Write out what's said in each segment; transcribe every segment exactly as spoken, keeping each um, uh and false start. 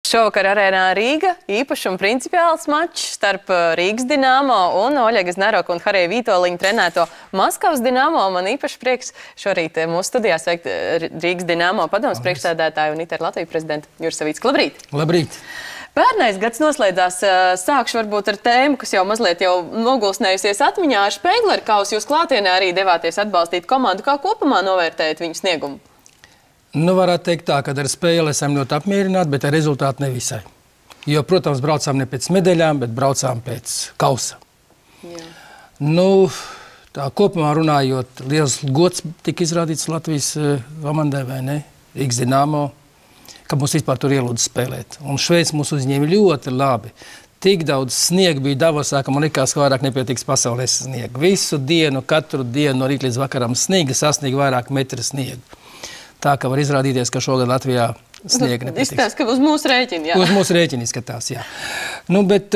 Šovakar arēnā Rīga īpašs un principiāls mačs starp Rīgas Dinamo un Oļegas Naroka un Harija Vītoliņa trenēto Maskavas Dinamo. Man īpaši prieks šorīt mūsu studijā sveikt Rīgas Dinamo padomes priekšsēdētāju un I T R Latviju prezidentu Juru Savicku. Labrīt! Labrīt! Pērnais gads noslēdzās. Sākšu varbūt ar tēmu, kas jau mazliet jau nogulsnējusies atmiņā. Ar Spengleru kausu jūs klātienē arī devāties atbalstīt komandu. Kā kopumā novērtējat viņu sniegumu? Nu, varētu teikt tā, ka ar spēli esam ļoti apmierināti, bet ar rezultātu nevisai. Jo, protams, braucām ne pēc medaļām, bet braucām pēc kausa. Jā. Nu, tā kopumā runājot, liels gods tika izrādīts Latvijas komandai, vai ne? Rīgas Dinamo, ka mūs vispār tur ielūdza spēlēt. Un Šveice mūs uzņēma ļoti labi. Tik daudz sniega bija Davosā, ka man likās, ka vairāk nepietiks pasaulē sniega. Visu dienu, katru dienu no rīt līdz vakaram sniega, sasniega vairāk metru sniega. Tā, ka var izrādīties, ka šogad Latvijā sniega nepatiks. Izskatās, ka uz mūsu rēķina, jā. Uz mūsu rēķina izskatās, jā. Nu, bet,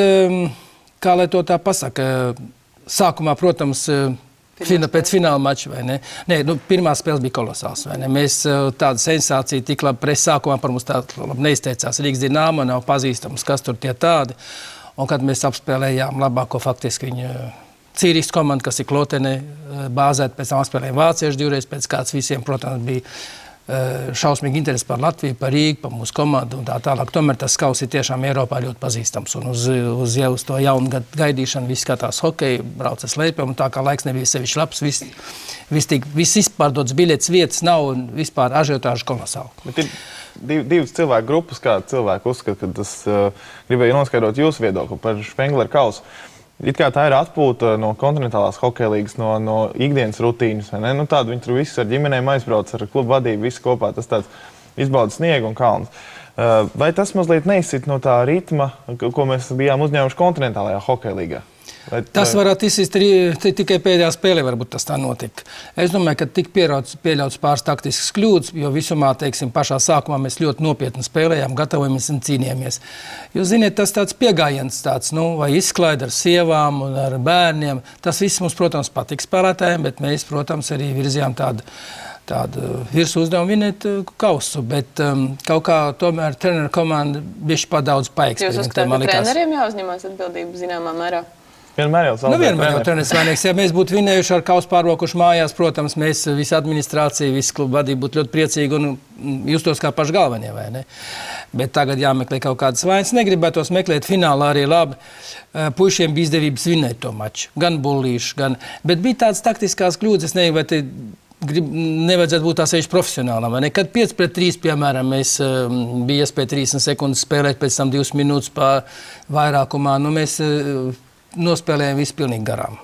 kā lai to tā pasaka, sākumā, protams, fina, pēc fināla mača, vai ne? Nē, nu, pirmā spēles bija kolosāls, vai ne? Mēs tāda sensācija tik labi pres sākumā par mums tā labi neizteicās. Rīgas Dinamo nav pazīstams, kas tur tie tādi. Un kad mēs apspēlējām labāko faktiski viņu Cīrijas komanda, kas ir Klotene bāzēta, pēc tam apspēlējām vācieši divreiz, pēc kāds visiem, protams, bija šausmīgi interesi par Latviju, par Rīgu, par mūsu komandu un tā tālāk. Tomēr tas kauss ir tiešām Eiropā ļoti pazīstams. Un uz, uz jau uz to jaunu gadu gaidīšanu viss skatās hokeju, brauc ar slēpēm, un tā kā laiks nebija sevišķi labs, viss vis vis izpārdotas biļetes vietas nav un vispār ažiotāžu kolosāli. Bet ir div, divas cilvēku grupas, kā cilvēku uzskata, ka tas uh, gribēja noskaidrot jūsu viedokli par Spengleru kausu. It kā tā ir atpūta no kontinentālās hokeja līgas, no, no ikdienas rutīnas. Vai ne? Nu, tādu viņi tur visus ar ģimenēm aizbrauc, ar klubu vadību, visi kopā. Tas tāds izbauda sniegu un kalns. Uh, vai tas mazliet neizsit no tā ritma, ko mēs bijām uzņēmuši kontinentālajā hokeja līgā? Vai, tas vai... varētu izsist tikai pēdējā spēlē, varbūt tas tā notika. Es domāju, ka tik pieļauts pāris taktiskas kļūdas, jo visumā, teiksim, pašā sākumā mēs ļoti nopietni spēlējām, gatavojamies un cīnījāmies. Jūs ziniet, tas tāds piegājiens tāds, nu, vai izklaida ar sievām un ar bērniem. Tas viss mums, protams, patīk spēlētājiem, bet mēs, protams, arī virzījām tādu tādu virsmu uzdevumu vinēt kausu, bet um, kaut kā tomēr treneru komanda bišķi pa daudz paeksperimentē. Jūs uzskatāt, ka treneriem jāuzņemās atbildību zināmā mērā? Vienmēr jau nu, vienmēr jau treneris vainīgs. Ja mēs būtu vinējuši ar kausu pārvokuši mājās, protams, mēs, visa administrācija, visa kluba vadība būtu ļoti priecīgi un justos kā paši galvenie, vai ne? Bet tagad jāmeklē kaut kādas vainas. Negribētos meklēt finālā arī labi. Puišiem bija izdevības vinēt to maču. Gan bullīši, gan... Bet bija tādas taktiskās kļūdas, es nezinu, vai te grib, nevajadzētu būt tā sevišķi profesionālam. Kad pieci pret trīs, piemēram, mēs um, bija iespēja trīsdesmit sekundes spēlēt, pēc tam divas minūtes pār vairākumā, nu mēs uh, nospēlējām visu pilnīgi garām.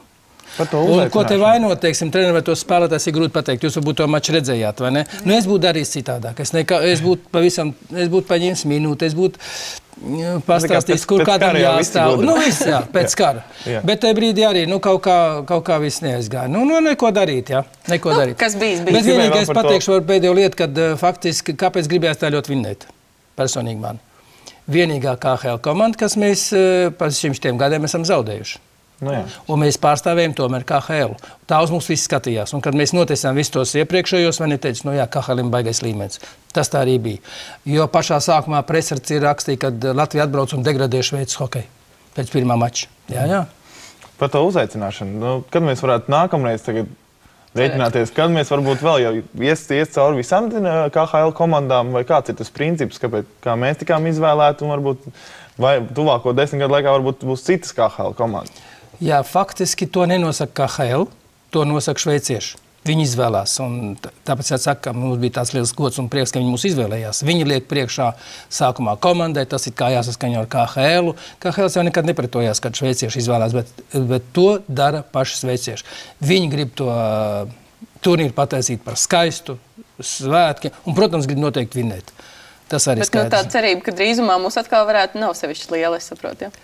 Un, ko te vainot, teiksim, treneri vai tos spēlētājs ir grūti pateikt. Jūs varbūt to maču redzējāt, vai ne? Nu, es būtu darījis citādāk. Es, nekā, es būtu pavisam, es būtu paņēmis minūti, es būtu pastāstījis, kur kādam jāstāv. Nu, viss, jā, pēc kara. Jā. Bet te brīdī arī, nu, kaut kā, kaut kā viss neaizgāja. Nu, nu, neko darīt, jā. Neko nu, darīt. Kas bijis, bijis. Bet vienīgi es pateikšu var pēdējo lietu, kad faktiski, kāpēc gribējās tā ļoti vinnēt? Personīgi man. Vienīgā K H L komanda, kas mēs par šiem šitiem gadiem esam zaudējuši. Nu, un mēs pārstāvējam tomēr K H L. Tā uz mums viss skatījās. Un kad mēs notiesām visus tos iepriekšējos, man ir teicis, nu jā, K H L-im baigais līmenis. Tas tā arī bija. Jo pašā sākumā presarci rakstīja, kad Latvija atbrauc un degradē Šveices hokeju pēc pirmā mača. Jā, jā. Par to uzaicināšanu. Nu, kad mēs varētu nākamreiz tagad rēķināties, kad mēs varbūt vēl jau iest, iest cauri visam K H L komandām, vai kāds ir tas princips, kāpēc, kā mēs tikām izvēlēti, un varbūt vai tuvāko desmit gadu laikā varbūt būs citas K H L komandas? Jā, faktiski to nenosaka K H L, to nosaka šveicieši. Viņi izvēlās, un tāpēc jāsaka, ka mums bija tāds liels gods un prieks, ka viņi mūs izvēlējās. Viņi liek priekšā sākumā komandai, tas ir kā jāsaskaņo ar K H L. K H L jau nekad nepretojās, kad šveicieši izvēlās, bet, bet to dara paši šveicieši. Viņi grib to uh, turnīru pataisīt par skaistu, svētki, un, protams, grib noteikti vinēt. Tas arī bet, skaidrs. Bet nu, tā cerība, ka drīzumā mūs atkal varētu nav sevišķi liela, es saprotu, ja?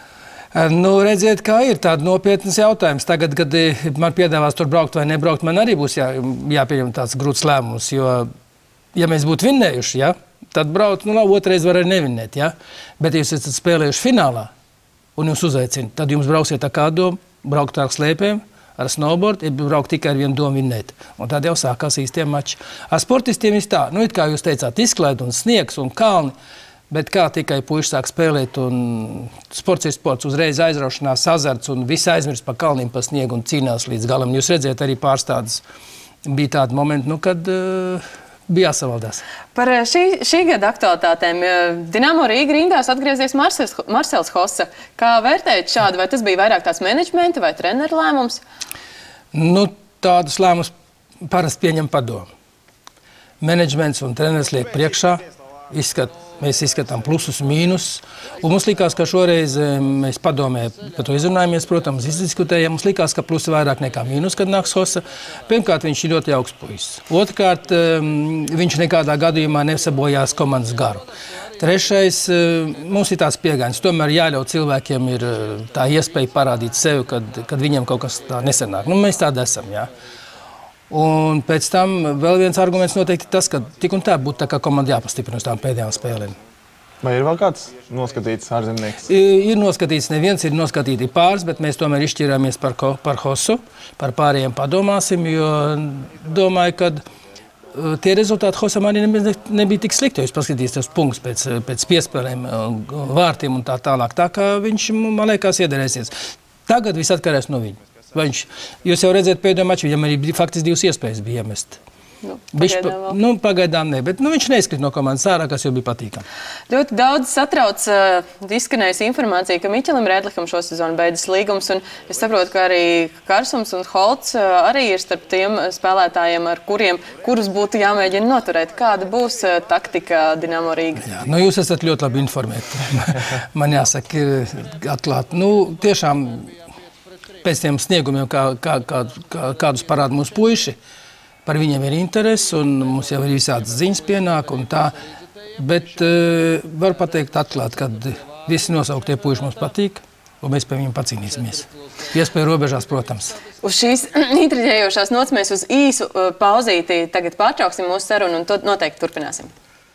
Nu, redziet, kā ir tāda nopietnas jautājums. Tagad, kad man piedāvās tur braukt vai nebraukt, man arī būs jā, jāpieņem tāds grūts lēmums, jo, ja mēs būtu vinnējuši, ja, tad braukt, nu, labi, otrais var arī nevinnēt, ja, bet ja jūs esat spēlējuši finālā un jūs uzaicina, tad jums brauksiet ar kādu domu, braukt ar slēpēm, ar snowboard, ir braukt tikai ar vienu domu vinnēt. Un tad jau sākās īstie mači. Ar sportistiem ir tā, nu, it kā jūs teicāt, izklaid un sniegs un kalni. Bet kā tikai puiši sāk spēlēt, un sports ir sports, uzreiz aizraušanās, azarts, un visi aizmirst pa kalniem, pa sniegu un cīnās līdz galam. Jūs redzēt, arī pārstādes bija tādi momenti, nu, kad uh, bija jāsavaldās. Par šī, šī gada aktualitātēm Dinamo Rīga rindās atgriezies Marsels, Marsels Hossa. Kā vērtējat šādu? Vai tas bija vairāk tās menedžmenta vai treneru lēmums? Nu, tādus lēmumus parasti pieņem padomu. Menedžments un treneris liek priekšā, izskat, mēs izskatām plusus, mīnus. Un mums likās, ka šoreiz mēs padomē par to izrunājamies, protams, izdiskutējām. Mums likās, ka plusi vairāk nekā mīnus, kad nāks Hossa. Pirmkārt, viņš ir ļoti augsts puisis. Otrkārt, viņš nekādā gadījumā nesabojās komandas garu. Trešais, mums ir tās pieejams. Tomēr jāļauj cilvēkiem ir tā iespēja parādīt sevi, kad, kad viņiem kaut kas tā nesanāk. Nu, mēs tādi esam, jā. Un pēc tam vēl viens arguments noteikti tas, ka tik un tā būtu tā kā komanda jāpastiprina uz tām pēdējām spēlēm. Vai ir vēl kāds noskatīts ārzemnieks? Ir noskatīts neviens, ir noskatīti pāris, bet mēs tomēr izšķirāmies par, par Hossu, par pārējiem padomāsim, jo domāju, ka tie rezultāti Hossam arī nebija tik slikti, jo jūs paskatīsieties punktus pēc, pēc piespēlēm, vārtiem un tā tālāk, tā kā viņš, man liekas, iederēsies. Tagad viss atkarēs no viņa. Viņš, jūs jau redzēt pēdējo maču, viņam arī faktiski divas iespējas bija iemest. Nu, pagaidām, pa, nu, pagaidām ne, bet nu, viņš neizkrīt no komandas ārā, kas jau bija patīkami. Ļoti daudz satrauc uh, izskanējusi informācija, ka Miķelim Rēdlikam šo sezonu beidzas līgums, un es saprotu, ka arī Karsums un Holts uh, arī ir starp tiem spēlētājiem, ar kuriem, kurus būtu jāmēģina noturēt. Kāda būs uh, taktika Dinamo Rīga? Jā, nu, jūs esat ļoti labi informēti. Man jāsaka, atklāt. Nu, tiešām pēc tiem sniegumiem, kā, kā, kā, kā, kādus parāda mūsu puiši, par viņiem ir interesi, un mums jau ir visādas ziņas pienāk, un tā. Bet uh, var pateikt atklāt, ka visi nosauktie puiši mums patīk, un mēs pie viņiem pacīnīsimies. Iespēja robežās, protams. Uz šīs intriģējošās nots mēs uz īsu uh, pauzīti tagad pārtrauksim mūsu sarunu, un to noteikti turpināsim.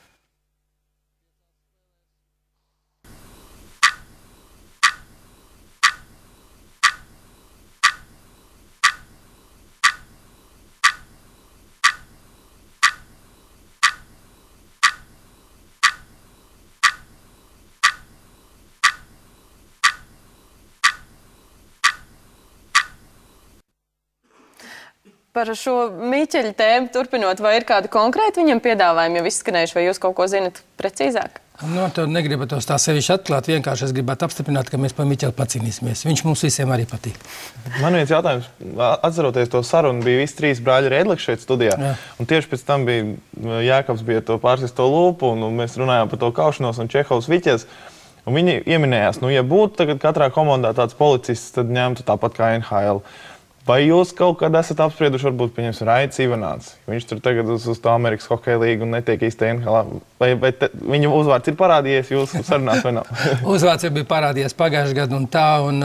Par šo Miķeļa tēmu turpinot, vai ir kādi konkrēti viņam piedāvājumi jau izskanējuši, vai jūs kaut ko zinat precīzāk? Nu, to negribu tos tā sevišķi atklāt, vienkārši es gribētu apstiprināt, ka mēs par Miķeli pacīnīsimies. Viņš mums visiem arī patīk. Man viens jautājums, atceroties to sarunu, bija visi trīs brāļi Rēdliki šeit studijā, jā. Un tieši pēc tam bija Jākabs bija to pārsisto lūpu, un mēs runājām par to kaušanos un Čehovs Viķes. Un viņi ieminējās, nu, ja būtu tagad katrā komandā tāds policists, tad ņemtu tāpat kā N H L. Vai jūs kaut kad esat apsprieduši, varbūt, pieņems Raits Ivanāts? Viņš tur tagad uz, uz to Amerikas hokeja līgu un netiek īsti N H L. Vai, vai te, viņa uzvārds ir parādījies jūsu sarunās vai nav? Uzvārds jau bija parādījies pagājušajā gadu un tā. Un,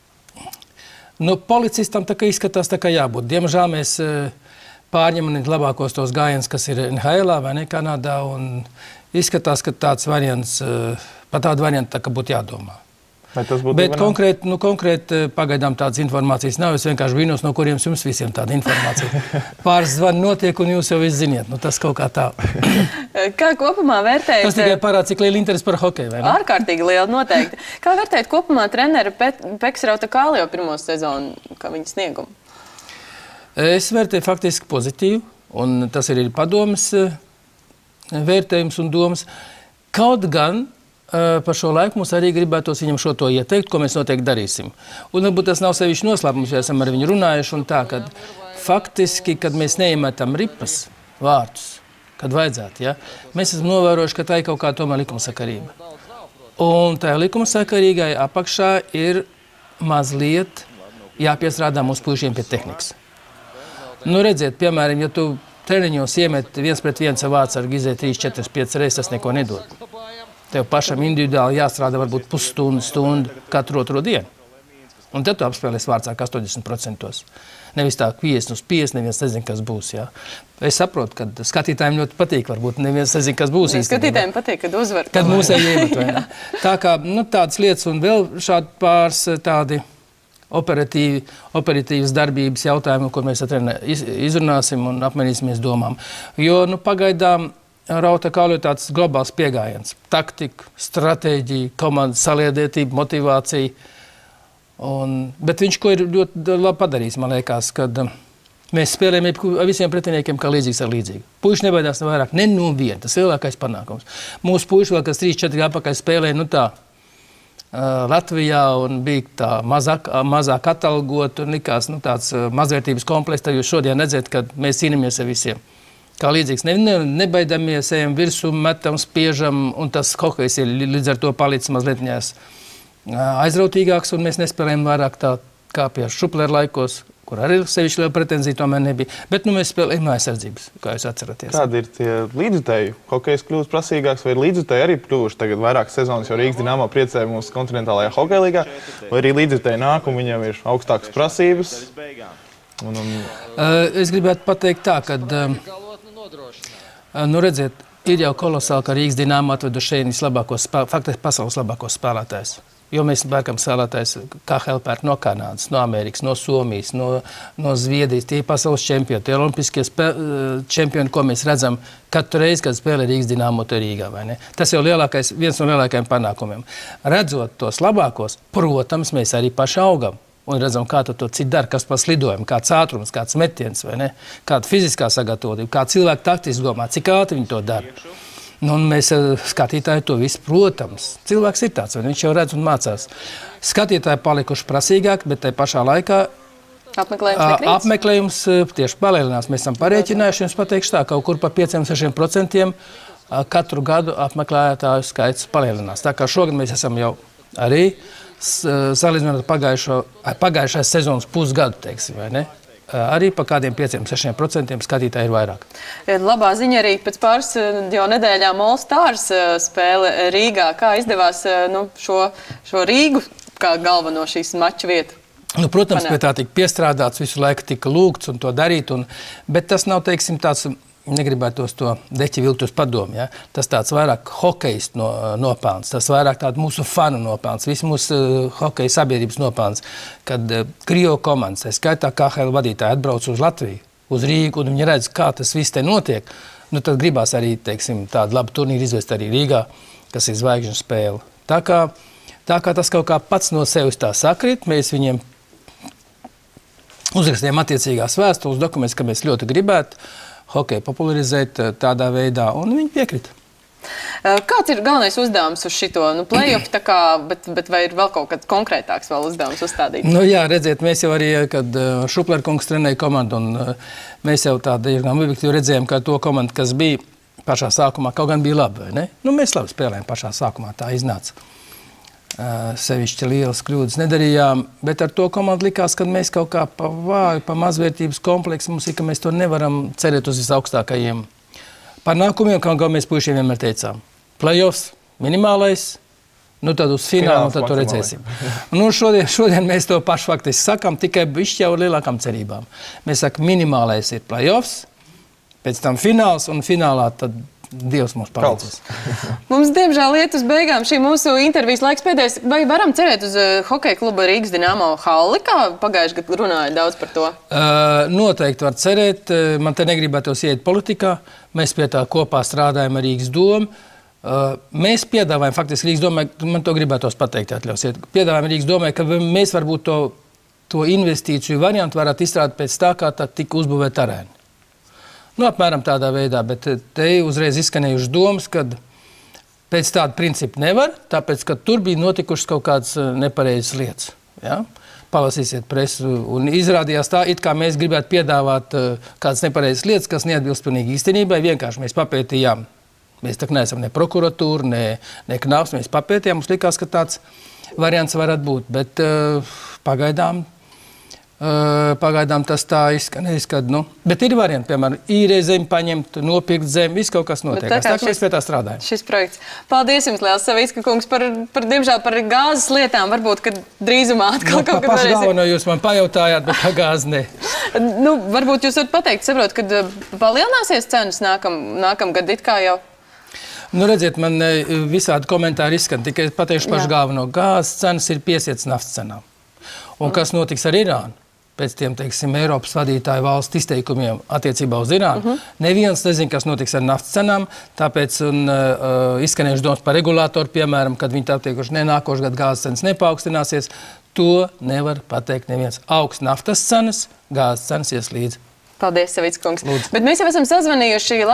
nu, policistam tā kā izskatās tā kā jābūt. Diemžēl mēs pārņemam labākos tos gājienus, kas ir N H L vai ne Kanādā. Un izskatās, ka tāds variants, par tādu variantu tā kā būtu jādomā. Bet konkrēti, nu, konkrēti pagaidām tādas informācijas nav. Es vienkārši brīnos, no kuriem jums visiem tāda informācija. Pāris zvani notiek, un jūs jau viss ziniet. Nu, tas kaut kā tā. Kā kopumā vērtējat? Tas tikai parāda, cik liela interesi par hokeju, vai ne? Ārkārtīgi liela, noteikti. Kā vērtējat kopumā treneru Peksrauta Kālio pirmo sezonu, kā viņa sniegumu? Es vērtēju faktiski pozitīvu, un tas ir padomas vērtējums un domas. Kaut gan par šo laiku mums arī gribētos viņam šo to ieteikt, ko mēs noteikti darīsim. Un varbūt tas nav sevišķi noslēpums, jo esam ar viņu runājuši un tā, kad faktiski, kad mēs neiemetam ripas vārtus, kad vajadzētu, ja, mēs esam novērojuši, ka tā ir kaut kā tomēr likumsakarība. Un tā likumsakarīgai apakšā ir mazliet jāpiestrādā mūsu puišiem pie tehnikas. Nu, redziet, piemēram, ja tu treniņos iemet viens pret viens vārds ar gizē trīs, četras, piecas reizes, tas neko nedod. Tev pašam individuāli jāstrādā varbūt pusstundu, stundu katru otro dienu. Un tad tu apspēlies vārdsāk astoņdesmit procentos. Nevis tā piecdesmit uz piecdesmit, neviens nezin, kas būs. Jā. Es saprotu, ka skatītājiem ļoti patīk, varbūt neviens nezin, kas būs īstenībā. Skatītājiem patīk, kad uzvar. Kad mūs iemet, vai ne? Tā kā, nu, tādas lietas un vēl šādi pāris tādi operatīvi, operatīvas darbības jautājumi, ko mēs ar treni izrunāsim un apmainīsimies domām. Jo, nu, pagaidām Rauta Kauli ir tāds globāls pieejams. Taktika, stratēģija, komandas saliedētība, motivācija. Un, bet viņš ko ir ļoti labi padarījis, man liekas, kad mēs spēlējam ar visiem pretiniekiem kā līdzīgs ar līdzīgu. Puiši nebaidās ne vairāk, ne no viena. Tas ir lielākais panākums. Mūsu puiši vēl, kas trīs četri apakaļ spēlēja, nu tā, Latvijā un bija tā mazāk, mazāk atalgot un likās, nu tāds mazvērtības komplekss. Tad jūs šodien redzat, kad mēs cīnāmies ar visiem. Kā līdzīgs, ne, ne, nebaidamies, ejam virsū, metam, spiežam, un tas hokejs ir līdz ar to palicis mazliet aizrautīgāks, un mēs nespēlējam vairāk tā kā pie Šuplera laikos, kur arī sevišķi liela pretenzija tomēr nebija. Bet nu mēs spēlējam aizsardzības, kā jūs atceraties. Kādi ir tie līdzutēji? Hokejs kļūst prasīgāks, vai līdzutēji arī kļuvuši tagad vairākas sezonas, jo Rīgas Dinamo priecē mūsu kontinentālajā hokeja līgā, vai arī līdzutēji nāk un viņiem ir augstākas prasības? Un, un... Es gribētu pateikt tā, ka, nu redziet, ir jau kolosāli, ka Rīgas Dinamo atvedu šeit vislabākos, faktiski pasaules labākos spēlētājus. Jo mēs bērkam spēlētājs kā Helpērt no Kanādas, no Amerikas, no Somijas, no, no Zviedrijas. Tie ir pasaules čempioni, tie olimpiskie čempioni, ko mēs redzam katru reizi, kad spēlē Rīgas Dinamo te Rīgā, vai ne? Tas jau lielākais, viens no lielākajiem panākumiem. Redzot tos labākos, protams, mēs arī paši augam. Un redzam, kā to citi dara, kas pas lidojumi, kāds ātrums, kāds metiens, vai ne? Kāda fiziskā sagatavotība, kā cilvēki taktiski domā, cik ātri viņi to dara. Nu, un mēs skatītāji to visu, protams. Cilvēks ir tāds, vai viņš jau redz un mācās. Skatītāji palikuši prasīgāki, bet tai pašā laikā apmeklējums, apmeklējums tieši palielinās. Mēs esam parēķinājuši, jums pateikšu tā, kaut kur pa pieciem līdz sešiem procentiem katru gadu apmeklētāju skaits palielinās. Tā kā šogad mēs esam jau arī salīdzinot pagājušo, pagājušās sezonas pusgadu, teiksim, vai ne? Arī pa kādiem pieciem, sešiem procentiem skatītāji ir vairāk. Labā ziņa arī pēc pāris jau nedēļām All Stars spēle Rīgā. Kā izdevās nu, šo, šo Rīgu kā galveno šīs mača vietu? Nu, protams, pie tā tika piestrādāts, visu laiku tika lūgts un to darīt, un, bet tas nav, teiksim, tāds, negribētos to deķi vilkt uz padomu, ja? Tas tāds vairāk hokejs no, nopelns, tas vairāk tāda mūsu fanu nopelns, visu mūsu uh, hokeja sabiedrības nopelns, kad uh, Krievu komandas, tā skaitā K H L vadītāji atbrauc uz Latviju, uz Rīgu, un viņi redz, kā tas viss te notiek, nu tad gribās arī, teiksim, tādu labu turnīru izvest arī Rīgā, kas ir zvaigžņu spēle. Tā kā, tā kā tas kaut kā pats no sevis tā sakrit, mēs viņiem uzrakstījām attiecīgās vēstules dokumentus, ka mēs ļoti gribētu hokeju popularizēt tādā veidā, un viņi piekrita. Kāds ir galvenais uzdevums uz šito? Nu, play-off tā kā, bet, bet vai ir vēl kaut kāds konkrētāks vēl uzdevums uzstādīt? Nu jā, redziet, mēs jau arī, kad Šupler kungs trenēja komandu, un mēs jau tādu objektīvi redzējām, ka to komandu, kas bija pašā sākumā, kaut gan bija labi, vai ne? Nu, mēs labi spēlējām pašā sākumā, tā iznāca. Uh, sevišķi lielas kļūdas nedarījām, bet ar to komandu likās, ka mēs kaut kā pa vāju, pa mazvērtības kompleksu mums ir, ka mēs to nevaram cerēt uz visaugstākajiem panākumiem, kā mēs puišiem vienmēr teicām. Playoffs, minimālais, nu tad uz finālu, tad to redzēsim. Nu, šodien, šodien mēs to pašu faktiski sakam, tikai bišķi jau ar lielākām cerībām. Mēs sakam, minimālais ir playoffs, pēc tam fināls, un finālā tad Dievs mums palīdzēs. Mums, diemžēl, iet uz beigām šī mūsu intervijas laiks pēdējais. Vai varam cerēt uz uh, hokeja kluba Rīgas Dinamo halli, kā pagājuši gadu runāja daudz par to? Uh, noteikti var cerēt. Man te negribētos iet politikā. Mēs pie tā kopā strādājam ar Rīgas domu. Uh, mēs piedāvājam, faktiski Rīgas domē, man to gribētos pateikt, atļausiet. Piedāvājam Rīgas domē, ka mēs varbūt to, to investīciju variantu varētu izstrādāt pēc tā, kā tā tika uzbūvēt arēnu. Nu, apmēram tādā veidā, bet te uzreiz izskanējuši domas, ka pēc tāda principa nevar, tāpēc, ka tur bija notikušas kaut kādas nepareizas lietas. Ja? Palasīsiet presu, un izrādījās tā, it kā mēs gribētu piedāvāt kādas nepareizas lietas, kas neatbilst pilnīgi īstenībai, vienkārši mēs papētījām. Mēs tā neesam ne prokuratūra, ne, ne knāps, mēs papētījām, mums likās, ka tāds variants varētu būt, bet uh, pagaidām Uh, pagaidām tas tā izskanēs, kad, nu, bet ir varianti, piemēram, īrē zemi paņemt, nopirkt zemi, viss kaut kas notiek. Tā kā šis, mēs pie tā strādājam. Šis projekts. Paldies jums, Liels Savicka kungs, par, par, diemžēl, par gāzes lietām. Varbūt, kad drīzumā atkal nu, kaut kad varēsim. Pašu galveno jūs man pajautājāt, bet par gāzi ne. nu, varbūt jūs varat pateikt, saprot, kad palielināsies cenas nākam, nākamgad it kā jau? Nu, redziet, man visādi komentāri izskan, tikai pateikšu pašu galveno. Gāzes cenas ir piesiets naftas cenām. Un kas notiks ar Irānu? pēc tiem, teiksim, Eiropas vadītāju valstu izteikumiem attiecībā uz Irānu. Uh -huh. Neviens nezin, kas notiks ar naftas cenām, tāpēc un, uh, izskanējuši domas par regulātoru, piemēram, kad viņi tā teikuši, ne nākošu gadu gāzes cenas nepaukstināsies. To nevar pateikt neviens. Augsts naftas cenas, gāzes cenas ies līdzi. Paldies, Savickungs. Bet mēs jau esam sazvanījuši